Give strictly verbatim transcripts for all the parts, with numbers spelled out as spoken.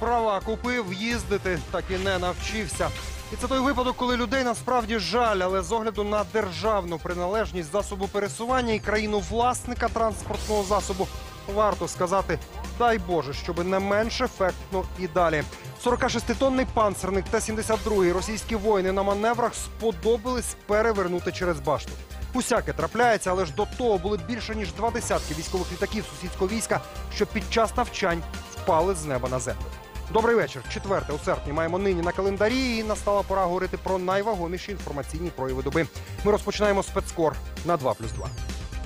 права купив, їздити так і не навчився. І це той випадок, коли людей насправді жаль, але з огляду на державну приналежність засобу пересування і країну власника транспортного засобу варто сказати, дай Боже, щоб не менш ефектно і далі. сорокашеститонний панцерник Т сімдесят два російські воїни на маневрах сподобались перевернути через башту. Усяке трапляється, але ж до того були більше ніж два десятки військових літаків сусідського війська, що під час навчань впали з неба на землю. Добрий вечір. четверте у серпні маємо нині на календарі, і настала пора говорити про найвагоміші інформаційні прояви доби. Ми розпочинаємо спецкор на два плюс два.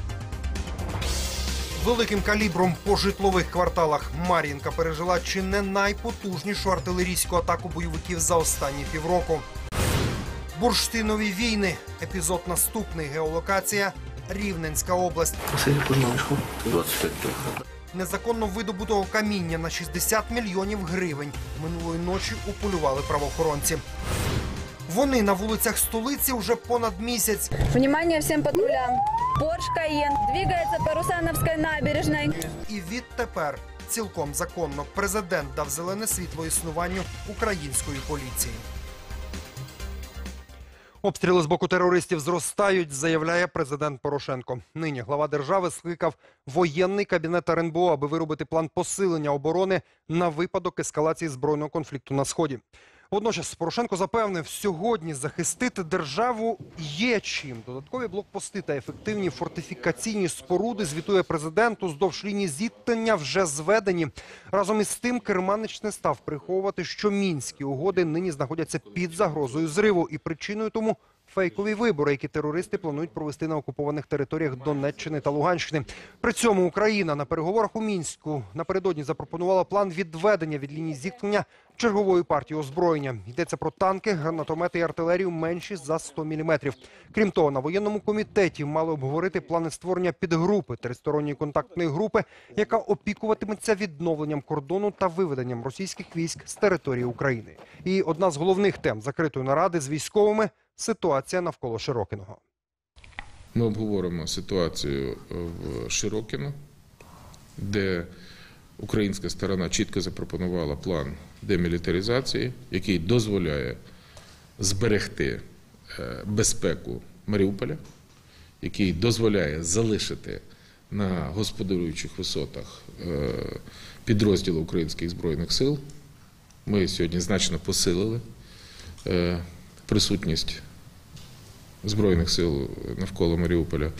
Великим калібром по житлових кварталах Мар'їнка пережила чи не найпотужнішу артилерійську атаку бойовиків за останні півроку. Бурштинові війни. Епізод наступний. Геолокація – Рівненська область. двадцять п'ять тонн. Незаконно видобутого каміння на шістдесят мільйонів гривень минулої ночі уполювали правоохоронці. Вони на вулицях столиці вже понад місяць. Внимание всем патрулям. Порш Каен двигается по Русановской набережной. І відтепер цілком законно президент дав зелене світло існуванню української поліції. Обстріли з боку терористів зростають, заявляє президент Порошенко. Нині глава держави скликав воєнний кабінет РНБО, аби виробити план посилення оборони на випадок ескалації збройного конфлікту на Сході. Водночас Порошенко запевнив, сьогодні захистити державу є чим. Додаткові блокпости та ефективні фортифікаційні споруди, звітує президент, уздовж лінії зіткнення вже зведені. Разом із тим керманич не став приховувати, що мінські угоди нині знаходяться під загрозою зриву. І причиною тому фейкові вибори, які терористи планують провести на окупованих територіях Донеччини та Луганщини. При цьому Україна на переговорах у Мінську напередодні запропонувала план відведення від лінії зіткнення чергової партії озброєння. Йдеться про танки, гранатомети і артилерію менші за сто міліметрів. Крім того, на воєнному комітеті мали обговорити плани створення підгрупи, тристоронньої контактної групи, яка опікуватиметься відновленням кордону та виведенням російських військ з території України. І одна з головних тем закритої наради з військовими – ситуація навколо Широкиного. Ми обговоримо ситуацію в Широкино, де українська сторона чітко запропонувала план демілітаризації, який дозволяє зберегти безпеку Маріуполя, який дозволяє залишити на господарюючих висотах підрозділи українських збройних сил. Ми сьогодні значно посилили присутність Збройних сил навколо Маріуполя.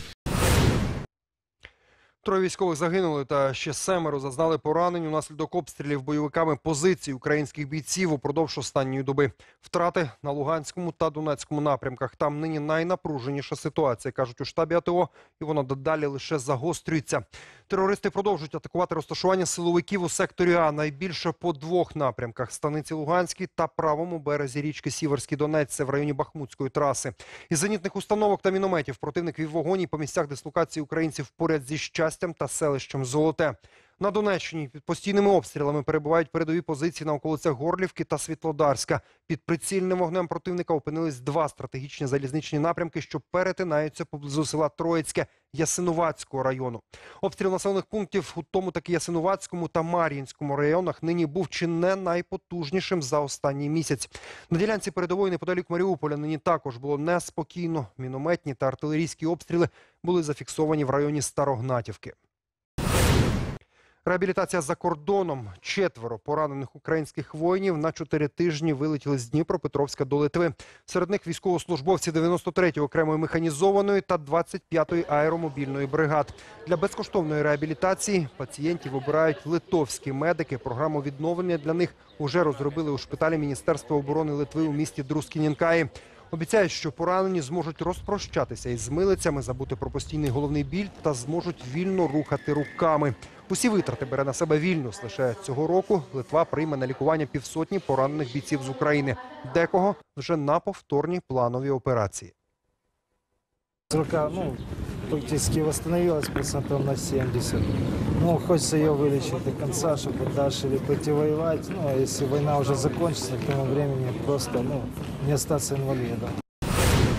Троє військових загинули та ще семеро зазнали поранень унаслідок обстрілів бойовиками позицій українських бійців упродовж останньої доби. Втрати на Луганському та Донецькому напрямках. Там нині найнапруженіша ситуація, кажуть у штабі АТО, і вона дедалі лише загострюється. Терористи продовжують атакувати розташування силовиків у секторі А, найбільше по двох напрямках – Станиці Луганській та правому березі річки Сіверський Донець, це в районі Бахмутської траси. Із зенітних установок та мінометів противник вів вогонь і по місцях дислокації українців поряд зі Щастям та селищем Золоте. На Донеччині під постійними обстрілами перебувають передові позиції на околицях Горлівки та Світлодарська. Під прицільним вогнем противника опинились два стратегічні залізничні напрямки, що перетинаються поблизу села Троїцьке Ясинуватського району. Обстріл населених пунктів у тому таки Ясинуватському та Мар'їнському районах нині був чи не найпотужнішим за останній місяць. На ділянці передової неподалік Маріуполя нині також було неспокійно. Мінометні та артилерійські обстріли були зафіксовані в районі Старогнатівки. Реабілітація за кордоном. Четверо поранених українських воїнів на чотири тижні вилетіли з Дніпропетровська до Литви. Серед них військовослужбовці дев'яносто третьої окремої механізованої та двадцять п'ятої аеромобільної бригад. Для безкоштовної реабілітації пацієнтів обирають литовські медики. Програму відновлення для них уже розробили у шпиталі Міністерства оборони Литви у місті Друскінінкаї. Обіцяють, що поранені зможуть розпрощатися із милицями, забути про постійний головний біль та зможуть вільно рухати руками. Усі витрати бере на себе Вільнюс. Лише цього року Литва прийме на лікування півсотні поранених бійців з України. Декого вже на повторні планові операції. Рука, ну, практически восстановилась процентов на семьдесят. Ну, хочется ее вылечить до конца, чтобы дальше или пойти воевать. Ну, а если война уже закончится, к тому времени просто, ну, не остаться инвалидом.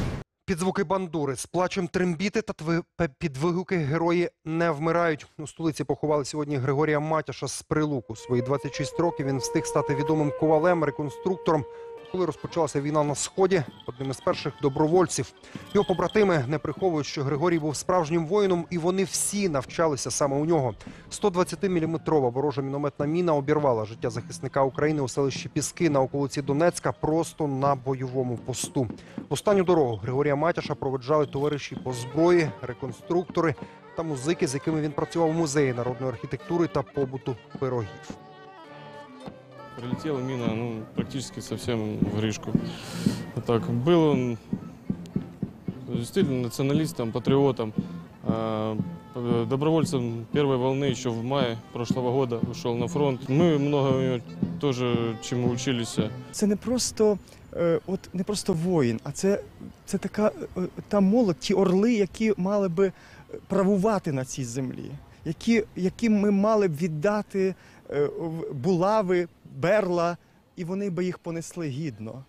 Під звуки бандури, з плачем трембіти та тви- пе- під вигуки герої не вмирають. У столиці поховали сьогодні Григорія Матяша з Прилуку. Свої двадцять шість років він встиг стати відомим ковалем, реконструктором. Коли розпочалася війна на Сході, одним із перших добровольців. Його побратими не приховують, що Григорій був справжнім воїном, і вони всі навчалися саме у нього. сто двадцятиміліметрова ворожа мінометна міна обірвала життя захисника України у селищі Піски на околиці Донецька просто на бойовому посту. В останню дорогу Григорія Матяша проведжали товариші по зброї, реконструктори та музики, з якими він працював у музеї народної архітектури та побуту пирогів. Прилетела мина, ну, практически совсем в Гришку. Вот так. Был он действительно националистом, патриотом, а, добровольцем первой волны еще в мае прошлого года ушел на фронт. Мы много у него тоже чему учились. Це не просто, е, от, не просто воїн, а це, це така е, та молодь, ті орли, які мали би правувати на цій землі, які, які ми мали б віддати е, в булави, берла, і вони би їх понесли гідно.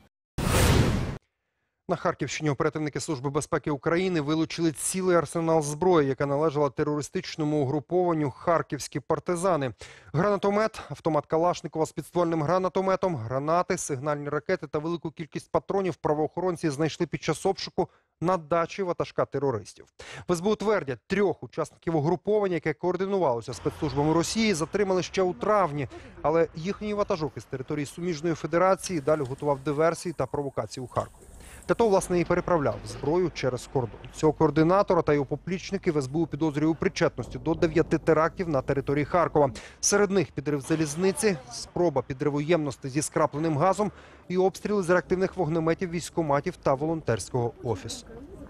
На Харківщині оперативники Служби безпеки України вилучили цілий арсенал зброї, яка належала терористичному угрупованню «Харківські партизани». Гранатомет, автомат Калашникова з підствольним гранатометом, гранати, сигнальні ракети та велику кількість патронів правоохоронці знайшли під час обшуку на дачі ватажка терористів. В ес бе у твердять, трьох учасників угруповання, яке координувалося спецслужбами Росії, затримали ще у травні. Але їхній ватажок із території Суміжної Федерації далі готував диверсії та провокації у Харкові. Для того, власне, і переправляв зброю через кордон. Цього координатора та його поплічники в ес бе у підозрює у причетності до дев'яти терактів на території Харкова. Серед них підрив залізниці, спроба підриву ємності зі скрапленим газом і обстріли з реактивних вогнеметів, військкоматів та волонтерського офісу.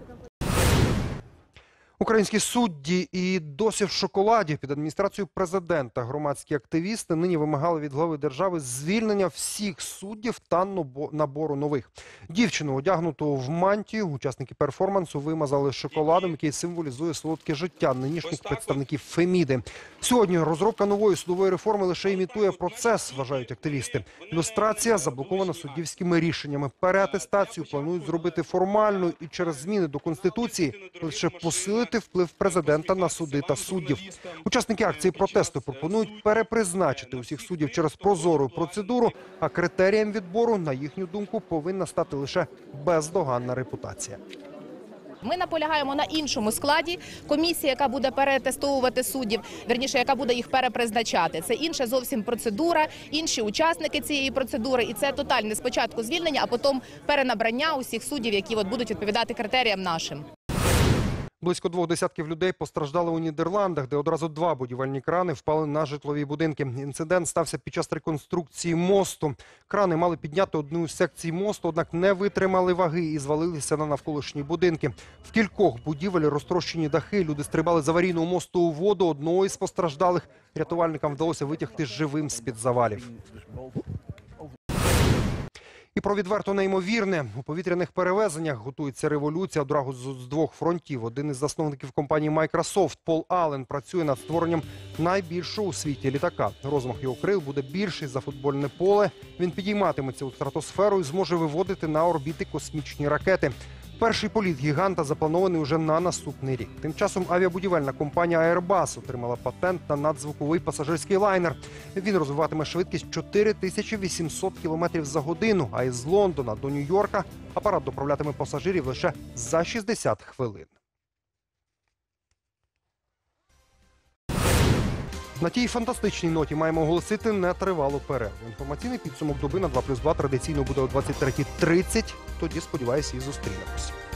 Українські судді і досі в шоколаді. Під адміністрацією президента громадські активісти нині вимагали від глави держави звільнення всіх суддів та набору нових. Дівчину, одягнуту в мантію, учасники перформансу вимазали шоколадом, який символізує солодке життя нинішніх представників Феміди. Сьогодні розробка нової судової реформи лише імітує процес, вважають активісти. Люстрація заблокована суддівськими рішеннями. Переатестацію планують зробити формальною і через зміни до Конституції лише посилити вплив президента на суди та суддів. Учасники акції протесту пропонують перепризначити усіх суддів через прозору процедуру, а критерієм відбору, на їхню думку, повинна стати лише бездоганна репутація. Ми наполягаємо на іншому складі. Комісія, яка буде перетестовувати суддів, вірніше, яка буде їх перепризначати. Це інша зовсім процедура, інші учасники цієї процедури. І це тотальне спочатку звільнення, а потім перенабрання усіх суддів, які от будуть відповідати критеріям нашим. Близько двох десятків людей постраждали у Нідерландах, де одразу два будівельні крани впали на житлові будинки. Інцидент стався під час реконструкції мосту. Крани мали підняти одну з секцій мосту, однак не витримали ваги і звалилися на навколишні будинки. В кількох будівель розтрощені дахи, люди стрибали з аварійного мосту у воду. Одного із постраждалих рятувальникам вдалося витягти живим з-під завалів. І про відверто неймовірне. У повітряних перевезеннях готується революція одразу з двох фронтів. Один із засновників компанії Microsoft, Пол Аллен, працює над створенням найбільшого у світі літака. Розмах його крил буде більший за футбольне поле. Він підійматиметься у стратосферу і зможе виводити на орбіти космічні ракети. Перший політ гіганта запланований уже на наступний рік. Тим часом авіабудівельна компанія Airbus отримала патент на надзвуковий пасажирський лайнер. Він розвиватиме швидкість чотири тисячі вісімсот кілометрів за годину, а із Лондона до Нью-Йорка апарат доправлятиме пасажирів лише за шістдесят хвилин. На тій фантастичній ноті маємо оголосити нетривалу перерву. Інформаційний підсумок доби на два плюс два традиційно буде о двадцять третій тридцять. Тоді, сподіваюся, і зустрінемось.